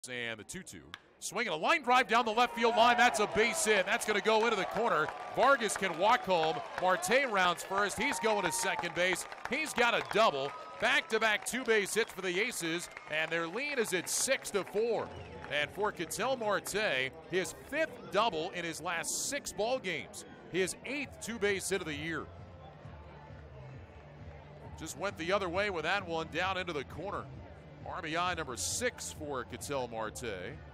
And the 2-2. Swinging a line drive down the left field line. That's a base hit. That's going to go into the corner. Vargas can walk home. Marte rounds first. He's going to second base. He's got a double. Back-to-back two-base hits for the Aces, and their lead is at 6-4. And for Ketel Marte, his fifth double in his last 6 ball games. His 8th two-base hit of the year. Just went the other way with that one down into the corner. RBI number 6 for Ketel Marte.